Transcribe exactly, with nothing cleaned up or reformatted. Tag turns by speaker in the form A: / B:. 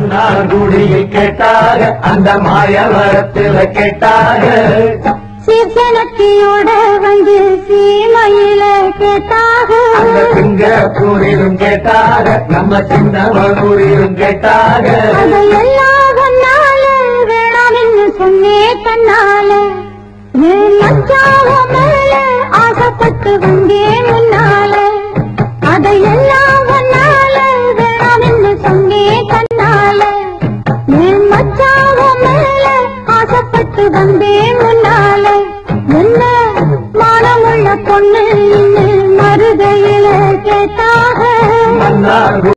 A: மன்னார்குடியில் கேட்டாக அந்த மாயவரத்தில் கேட்டாக
B: சீர்கணக்கியோட வந்து சீமையில கேட்டாக
A: அந்த சிங்கப்பூரிலும் கேட்டாக நம்ம சின்னமனூரிலும் கேட்டாக
B: அதையெல்லாம் ஒன்னால வேணாம் என்று சொன்னே தன்னால என் மச்சாவ மேல ஆசைப்பட்டு வந்தேன் முன்னால அதையெல்லாம் ஒன்னால வேணாம் என்று சொன்னே தன்னால என் மச்சாவ மேல ஆசைப்பட்டு வந்தேன் முன்னால என்ன மானமுள்ள பொண்ணு மருதையில கேட்டாக
A: மன்னார்